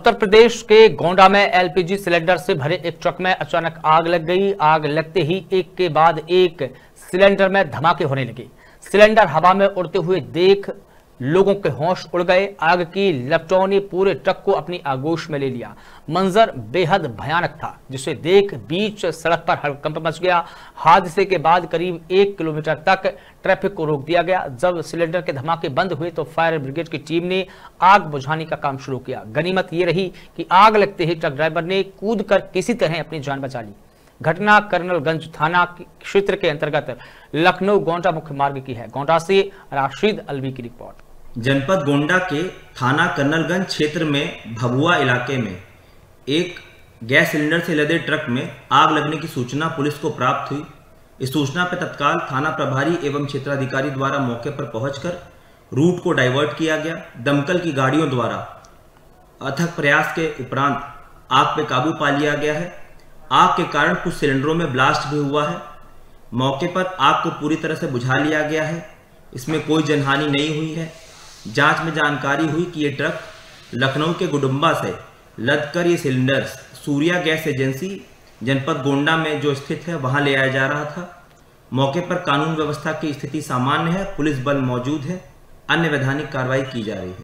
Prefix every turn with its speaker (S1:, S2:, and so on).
S1: उत्तर प्रदेश के गोंडा में LPG cylinder से भरे एक ट्रक में अचानक आग लग गई। आग लगते ही एक के बाद एक सिलेंडर में धमाके होने लगे। सिलेंडर हवा में उड़ते हुए देख लोगों के होश उड़ गए। आग की लपटों ने पूरे ट्रक को अपनी आगोश में ले लिया। मंजर बेहद भयानक था, जिसे देख बीच सड़क पर हड़कंप मच गया। हादसे के बाद करीब 1 किलोमीटर तक ट्रैफिक को रोक दिया गया। जब सिलेंडर के धमाके बंद हुए तो फायर ब्रिगेड की टीम ने आग बुझाने का काम शुरू किया। गनीमत ये रही कि आग लगते ही ट्रक ड्राइवर ने कूदकर किसी तरह अपनी जान बचा ली। घटना कर्नलगंज थाना क्षेत्र के अंतर्गत लखनऊ गोंडा मुख्य मार्ग की है। गोंडा से राशिद अलवी की रिपोर्ट।
S2: जनपद गोंडा के थाना कर्नलगंज क्षेत्र में भभुआ इलाके में एक गैस सिलेंडर से लदे ट्रक में आग लगने की सूचना पुलिस को प्राप्त हुई। इस सूचना पर तत्काल थाना प्रभारी एवं क्षेत्राधिकारी द्वारा मौके पर पहुंचकर रूट को डाइवर्ट किया गया। दमकल की गाड़ियों द्वारा अथक प्रयास के उपरांत आग पर काबू पा लिया गया है। आग के कारण कुछ सिलेंडरों में ब्लास्ट भी हुआ है। मौके पर आग को पूरी तरह से बुझा लिया गया है। इसमें कोई जनहानि नहीं हुई है। जांच में जानकारी हुई कि ये ट्रक लखनऊ के गुडुम्बा से लदकर ये सिलेंडर सूर्या गैस एजेंसी जनपद गोंडा में जो स्थित है वहां ले आया जा रहा था। मौके पर कानून व्यवस्था की स्थिति सामान्य है। पुलिस बल मौजूद है। अन्य वैधानिक कार्रवाई की जा रही है।